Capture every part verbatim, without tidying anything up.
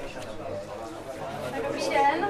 Dobrý den.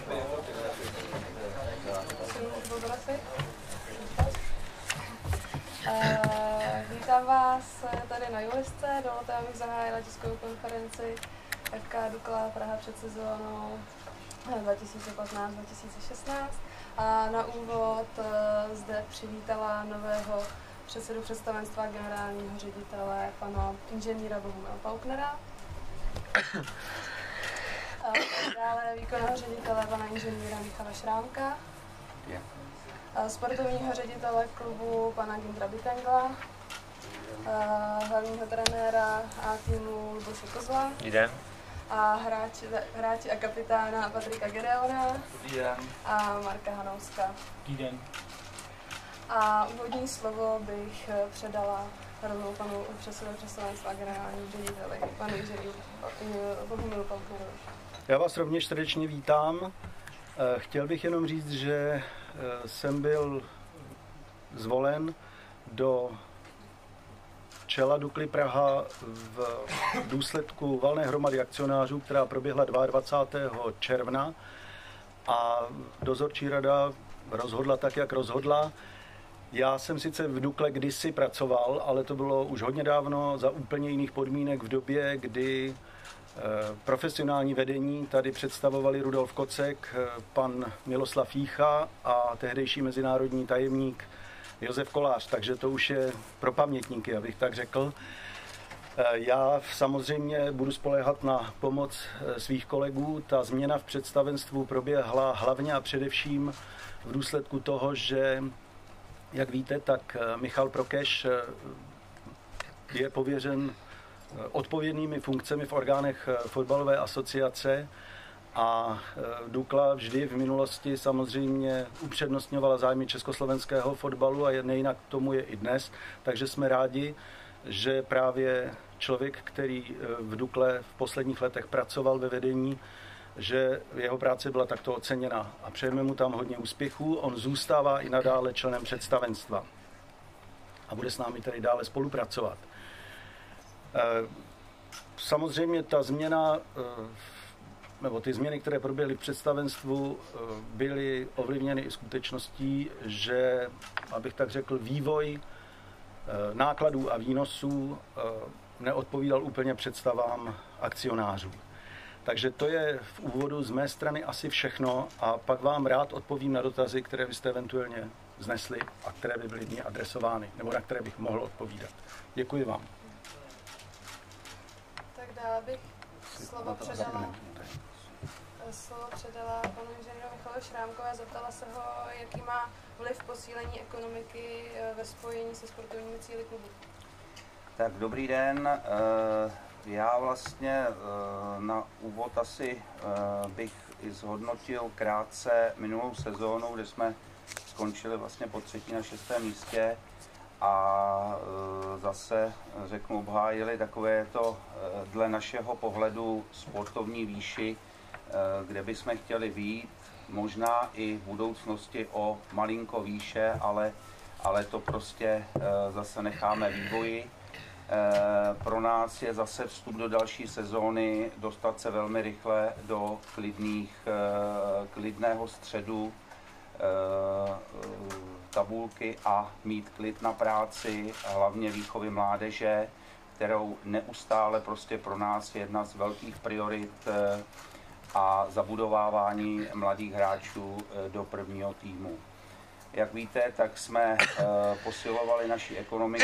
Uh, vítám vás tady na Julisce. Dovolte, abych zahájila tiskovou konferenci F K Dukla Praha před sezónou dva tisíce patnáct dva tisíce šestnáct. A na úvod uh, zde přivítala nového předsedu představenstva generálního ředitele, pana inženýra Bohumila Pauknera. A dále výkonného ředitele, pana inženýra Michala Šrámka. Yeah. A sportovního ředitele klubu, pana Gintra Bitengla. A hlavního trenéra a týmu Luboše Kozla. Jde. A hráči, hráči a kapitána Patrika Gedeona. Dobrý den. A Marka Hanouska. Dobrý den. A úvodní slovo bych předala rovnou panu předsedovi představenstva generálnímu řediteli, panu inženýru Bohumilu Pauknerovi. Já vás rovněž srdečně vítám. Chtěl bych jenom říct, že jsem byl zvolen do čela Dukly Praha v důsledku valné hromady akcionářů, která proběhla dvacátého druhého června, a dozorčí rada rozhodla tak, jak rozhodla. Já jsem sice v Dukle kdysi pracoval, ale to bylo už hodně dávno za úplně jiných podmínek, v době, kdy profesionální vedení tady představovali Rudolf Kocek, pan Miloslav Jícha a tehdejší mezinárodní tajemník Josef Kolář, takže to už je pro pamětníky, abych tak řekl. Já samozřejmě budu spoléhat na pomoc svých kolegů. Ta změna v představenstvu proběhla hlavně a především v důsledku toho, že, jak víte, tak Michal Prokeš je pověřen odpovědnými funkcemi v orgánech fotbalové asociace a Dukla vždy v minulosti samozřejmě upřednostňovala zájmy československého fotbalu a nejinak tomu je i dnes, takže jsme rádi, že právě člověk, který v Dukle v posledních letech pracoval ve vedení, že jeho práce byla takto oceněna a přejeme mu tam hodně úspěchů. On zůstává i nadále členem představenstva a bude s námi tedy dále spolupracovat. Samozřejmě ta změna, nebo ty změny, které proběhly v představenstvu, byly ovlivněny i skutečností, že, abych tak řekl, vývoj nákladů a výnosů neodpovídal úplně představám akcionářů. Takže to je v úvodu z mé strany asi všechno a pak vám rád odpovím na dotazy, které byste eventuálně vznesli a které by byly mně adresovány, nebo na které bych mohl odpovídat. Děkuji vám. Tak dále bych slovo předala, slovo předala panu inženýru Michalu Šrámkovi a zeptala se ho, jaký má vliv posílení ekonomiky ve spojení se sportovními cíli klubu. Tak dobrý den. Já vlastně na úvod asi bych i zhodnotil krátce minulou sezónu, kde jsme skončili vlastně po třetí na šestém místě a zase, řeknu, obhájili takové to dle našeho pohledu sportovní výši, kde bychom chtěli vyjít, možná i v budoucnosti o malinko výše, ale, ale to prostě zase necháme vývoji. Pro nás je zase vstup do další sezóny dostat se velmi rychle do klidných, klidného středu tabulky a mít klid na práci, hlavně výchovy mládeže, kterou neustále prostě pro nás je jedna z velkých priorit, a zabudovávání mladých hráčů do prvního týmu. Jak víte, tak jsme posilovali naši ekonomiku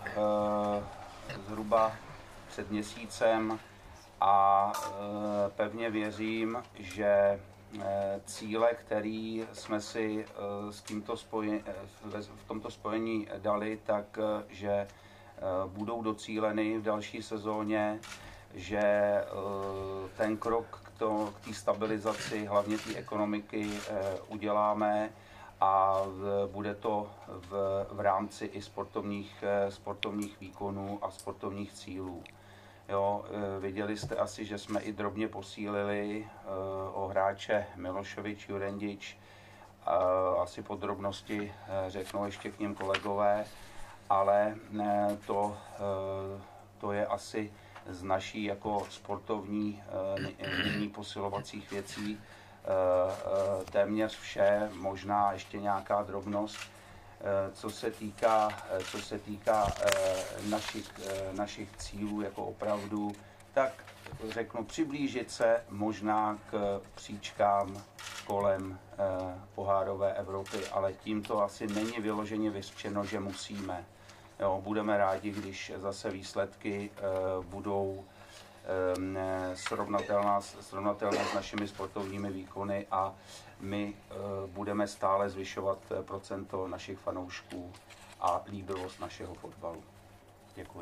zhruba před měsícem a pevně věřím, že cíle, které jsme si s tímto spojení, v tomto spojení dali, tak že budou docíleny v další sezóně, že ten krok k té stabilizaci, hlavně té ekonomiky, uděláme a bude to v, v rámci i sportovních, sportovních výkonů a sportovních cílů. Jo, viděli jste asi, že jsme i drobně posílili o hráče Miloševič, Jurendič, asi podrobnosti řeknou ještě k nim kolegové, ale to, to je asi z naší jako sportovní nyní posilovacích věcí téměř vše, možná ještě nějaká drobnost. Co se týká, co se týká našich, našich cílů jako opravdu, tak řeknu přiblížit se možná k příčkám kolem pohárové Evropy, ale tím to asi není vyloženě vyřčeno, že musíme. Jo, budeme rádi, když zase výsledky budou srovnatelná, srovnatelné s našimi sportovními výkony a my budeme stále zvyšovat procento našich fanoušků a líbivost našeho fotbalu. Děkuji.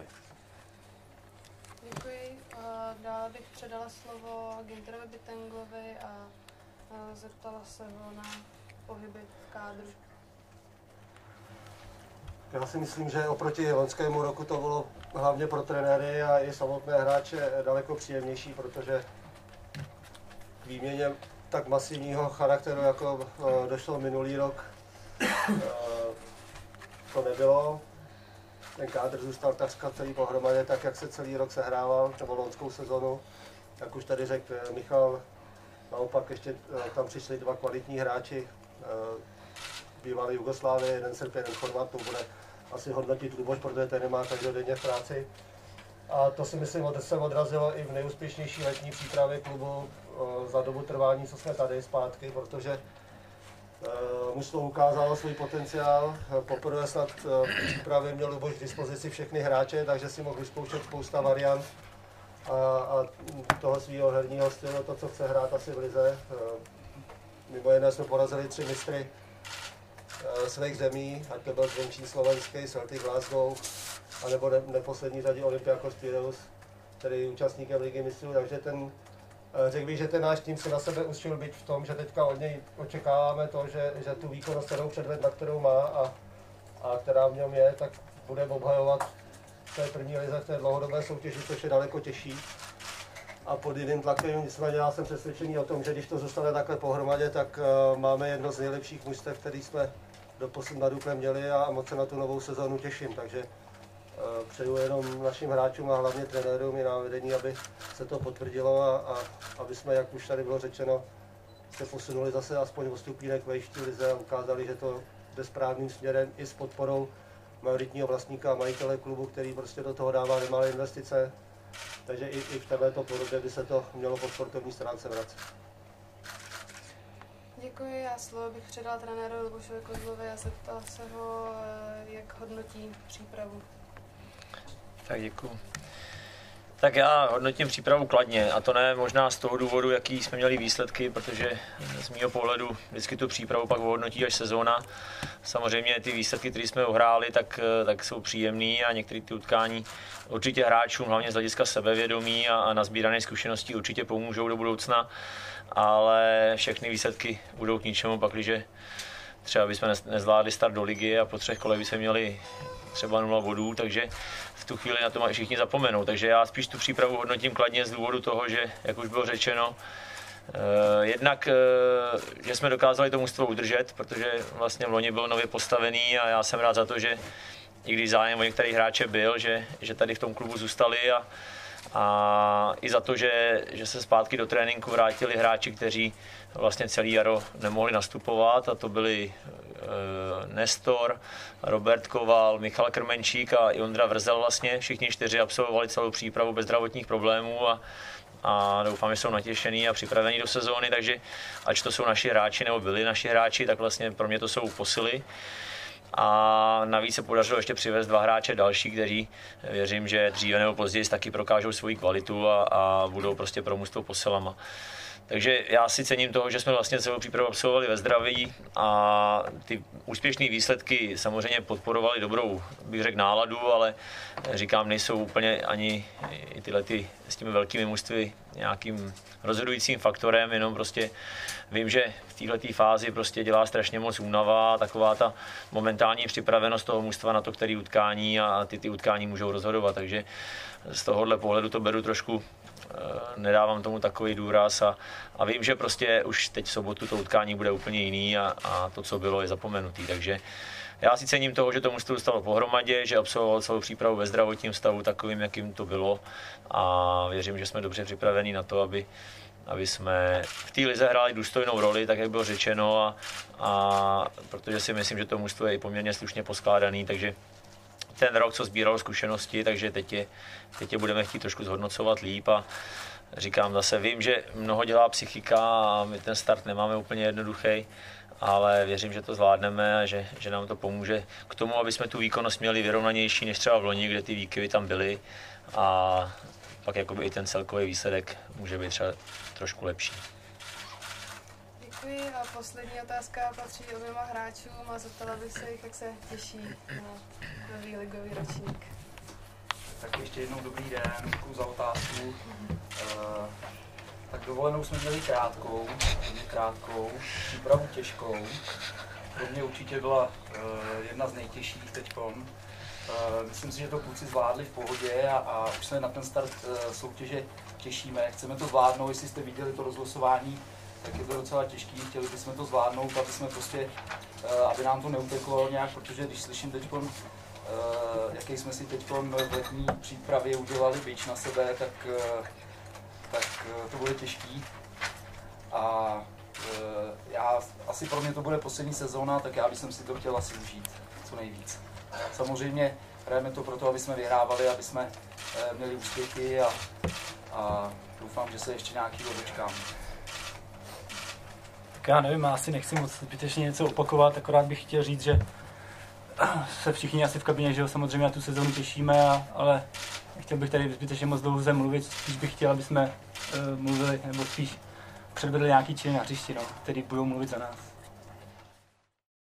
Děkuji. Dále bych předala slovo Ginterovi Bitenglovi a zeptala se ho na pohyby v kádru. Já si myslím, že oproti loňskému roku to bylo hlavně pro trenéry a i samotné hráče daleko příjemnější, protože k výměně tak masivního charakteru, jako došlo minulý rok, to nebylo. Ten kádr zůstal takřka celý pohromadě, tak jak se celý rok sehrával, nebo loňskou sezonu. Jak už tady řekl Michal, naopak ještě tam přišli dva kvalitní hráči, bývalý Jugoslávie, jeden Srb, jeden Chorvat, to bude asi hodnotit Luboš, protože ten nemá každodenně v práci. A to si myslím, že se odrazilo i v nejúspěšnější letní přípravě klubu za dobu trvání, co jsme tady zpátky, protože mužstvo ukázalo svůj potenciál. Poprvé snad v přípravě měl Luboš k dispozici všechny hráče, takže si mohl vyzkoušet spousta variant a, a toho svého herního stylu, to, co chce hrát asi v lize. Mimo jiné jsme porazili tři mistry svých zemí, ať to byl Zvenčín slovenský, Celtic Glasgow, anebo ne, neposlední řadě Olympiakos Pireus, který je účastníkem ligy mistrů, takže ten, řekl bych, že ten náš tým si na sebe ušil být v tom, že teďka od něj očekáváme to, že, že tu výkonnost, kterou předved, na kterou má a, a která v něm je, tak bude obhajovat v té první lize, v té dlouhodobé soutěži, což je daleko těžší. A pod jiným tlakem, nicméně já jsem přesvědčený o tom, že když to zůstane takhle pohromadě, tak uh, máme jedno z nejlepších mužstev, který jsme doposud na Dukle měli a moc se na tu novou sezónu těším. Takže uh, přeju jenom našim hráčům a hlavně trenérům i na vedení, aby se to potvrdilo a, a aby jsme, jak už tady bylo řečeno, se posunuli zase aspoň o stupínek vejš v lize a ukázali, že to jde správným směrem i s podporou majoritního vlastníka a majitele klubu, který prostě do toho dává nemalé investice. Takže i, i v této podobě by se to mělo po sportovní stránce vracet. Děkuji, já slovo bych předala trenérovi Lubošovi Kozlovi a zeptala se ho, jak hodnotí přípravu. Tak děkuji. Tak já hodnotím přípravu kladně a to ne možná z toho důvodu, jaký jsme měli výsledky, protože z mého pohledu vždycky tu přípravu pak ohodnotí až sezóna. Samozřejmě ty výsledky, které jsme uhráli, tak, tak jsou příjemný a některé ty utkání určitě hráčům, hlavně z hlediska sebevědomí a, a nazbírané zkušeností určitě pomůžou do budoucna, ale všechny výsledky budou k ničemu, pakliže třeba bychom nezvládli start do ligy a po třech kolech bychom měli třeba nula bodů, takže v tu chvíli na to všichni zapomenou. Takže já spíš tu přípravu hodnotím kladně z důvodu toho, že, jak už bylo řečeno, eh, jednak, eh, že jsme dokázali to mužstvo udržet, protože vlastně v loni byl nově postavený a já jsem rád za to, že i když zájem o některých hráče byl, že, že tady v tom klubu zůstali a, a i za to, že, že se zpátky do tréninku vrátili hráči, kteří vlastně celý jaro nemohli nastupovat, a to byli e, Nestor, Robert Koval, Michal Krmenčík a Ondra Vrzel vlastně. Všichni čtyři absolvovali celou přípravu bez zdravotních problémů a, a doufám, že jsou natěšení a připravení do sezóny, takže ať to jsou naši hráči nebo byli naši hráči, tak vlastně pro mě to jsou posily. A navíc se podařilo ještě přivést dva hráče další, kteří věřím, že dříve nebo později taky prokážou svoji kvalitu a, a budou prostě pro mužstvo posilama. Takže já si cením toho, že jsme vlastně celou přípravu absolvovali ve zdraví a ty úspěšné výsledky samozřejmě podporovaly dobrou, bych řekl, náladu, ale říkám, nejsou úplně ani tyhle ty, s těmi velkými mužstvy nějakým rozhodujícím faktorem, jenom prostě vím, že v této fázi prostě dělá strašně moc únava, taková ta momentální připravenost toho mužstva na to, který utkání a ty, ty utkání můžou rozhodovat, takže z tohohle pohledu to beru trošku, nedávám tomu takový důraz a, a vím, že prostě už teď v sobotu to utkání bude úplně jiný a, a to, co bylo, je zapomenutý, takže já si cením toho, že to mužstvo dostalo pohromadě, že absolvoval celou přípravu ve zdravotním stavu takovým, jakým to bylo a věřím, že jsme dobře připraveni na to, aby, aby jsme v té lize hráli důstojnou roli, tak jak bylo řečeno a, a protože si myslím, že to mužstvo je i poměrně slušně poskládaný, takže ten rok, co sbíralo zkušenosti, takže teď je, teď je budeme chtít trošku zhodnocovat líp a říkám zase, vím, že mnoho dělá psychika a my ten start nemáme úplně jednoduchý, ale věřím, že to zvládneme a že, že nám to pomůže k tomu, aby jsme tu výkonnost měli vyrovnanější než třeba v loni, kde ty výkyvy tam byly a pak jakoby i ten celkový výsledek může být třeba trošku lepší. Děkuji a poslední otázka patří oběma hráčům a zeptala bych se jich, jak se těší na nový ligový ročník. Tak ještě jednou dobrý den, děkuji za otázku. Uh, tak dovolenou jsme měli krátkou, hodně krátkou, přípravu těžkou. Pro mě určitě byla uh, jedna z nejtěžších teďkon. Uh, myslím si, že to kluci zvládli v pohodě a, a už se na ten start uh, soutěže těšíme. Chceme to zvládnout, jestli jste viděli to rozlosování, tak je to docela těžký. Chtěli bychom to zvládnout, aby jsme prostě, uh, aby nám to neuteklo nějak, protože když slyším teďkon, uh, jaký jsme si teďkon v letní přípravě udělali bič na sebe, tak, uh, tak uh, to bude těžký. A uh, já, asi pro mě to bude poslední sezóna, tak já bych si to chtěl asi užít co nejvíc. Samozřejmě hrajeme to proto, aby jsme vyhrávali, aby jsme uh, měli úspěchy a, a doufám, že se ještě nějakýho dočkám. Tak já nevím, já asi nechci moc zbytečně něco opakovat, akorát bych chtěl říct, že se všichni asi v kabině, že jo, samozřejmě na tu sezónu těšíme, a, ale chtěl bych tady zbytečně moc dlouho mluvit, spíš bych chtěl, aby jsme uh, mluvili, nebo spíš předvedli nějaký činy na hřišti, no, který budou mluvit za nás.